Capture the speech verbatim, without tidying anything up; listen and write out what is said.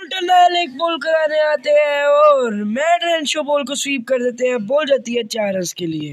Bolton Nile एक ball कराने आते हैं और मैट रेंशो बॉल को स्वीप कर देते हैं। बॉल जाती है चार रन के लिए।